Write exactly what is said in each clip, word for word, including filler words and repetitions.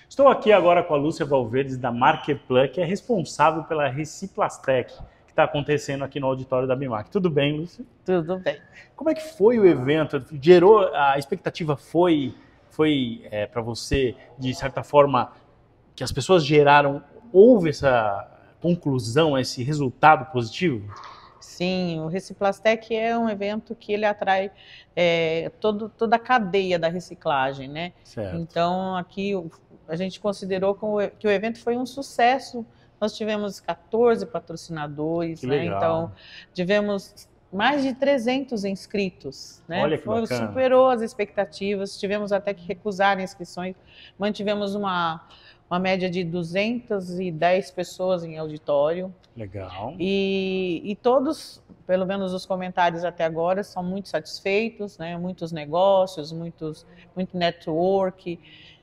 Estou aqui agora com a Lúcia Valverdes da Markeplan, que é responsável pela Reciplastec, que está acontecendo aqui no auditório da BIMAC. Tudo bem, Lúcia? Tudo bem. Como é que foi o evento? Gerou, a expectativa foi, foi é, para você, de certa forma, que as pessoas geraram, houve essa conclusão, esse resultado positivo? Sim, o Reciplastec é um evento que ele atrai é, todo, toda a cadeia da reciclagem, né? Certo. Então, aqui a gente considerou que o evento foi um sucesso. Nós tivemos quatorze patrocinadores, Que né? legal. Então, tivemos mais de trezentos inscritos, né? Olha que foi, bacana. Superou as expectativas, tivemos até que recusar inscrições, mantivemos uma, uma média de duzentas e dez pessoas em auditório. Legal. E, e todos, pelo menos os comentários até agora, são muito satisfeitos, né? Muitos negócios, muitos, muito network.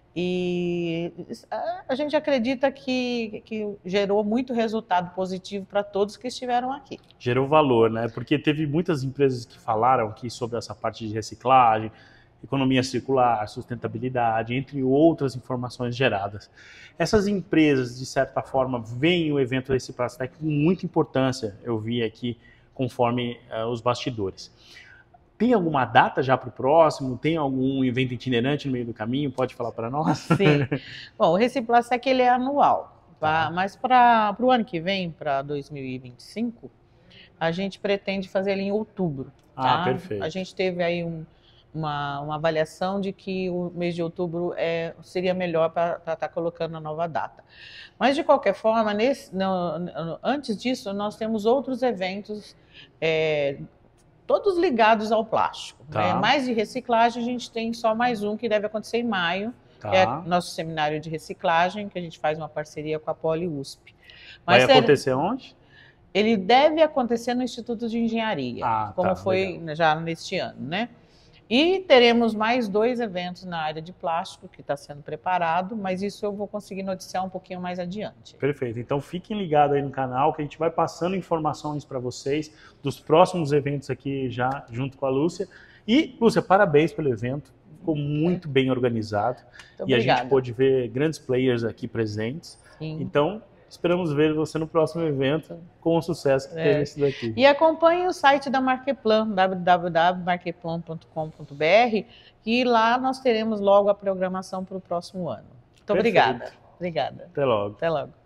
E a gente acredita que, que gerou muito resultado positivo para todos que estiveram aqui. Gerou valor, né? Porque teve muitas empresas que falaram aqui sobre essa parte de reciclagem, economia circular, sustentabilidade, entre outras informações geradas. Essas empresas, de certa forma, veem o evento Reciplastec com muita importância, eu vi aqui, conforme uh, os bastidores. Tem alguma data já para o próximo? Tem algum evento itinerante no meio do caminho? Pode falar para nós? Sim. Bom, o Reciplastec ele é anual, tá? Mas para o ano que vem, para dois mil e vinte e cinco, a gente pretende fazer ele em outubro. Ah, tá? perfeito. A gente teve aí um, uma, uma avaliação de que o mês de outubro é, seria melhor para estar tá colocando a nova data. Mas, de qualquer forma, nesse, no, no, antes disso, nós temos outros eventos é, todos ligados ao plástico. Tá. Né? Mais de reciclagem, a gente tem só mais um que deve acontecer em maio, tá. que é nosso seminário de reciclagem, que a gente faz uma parceria com a Poli U S P. Mas vai acontecer ele, onde? Ele deve acontecer no Instituto de Engenharia, ah, como tá, foi legal. já neste ano, né? E teremos mais dois eventos na área de plástico que está sendo preparado, mas isso eu vou conseguir noticiar um pouquinho mais adiante. Perfeito. Então fiquem ligados aí no canal que a gente vai passando informações para vocês dos próximos eventos aqui já junto com a Lúcia. E, Lúcia, parabéns pelo evento. Ficou muito bem organizado. Muito e obrigada. A gente pôde ver grandes players aqui presentes. Sim. Então, esperamos ver você no próximo evento com o sucesso que é. teve esse daqui. E acompanhe o site da Markeplan, w w w ponto markeplan ponto com ponto b r, e lá nós teremos logo a programação para o próximo ano. Muito Perfeito. obrigada. Obrigada. Até logo. Até logo.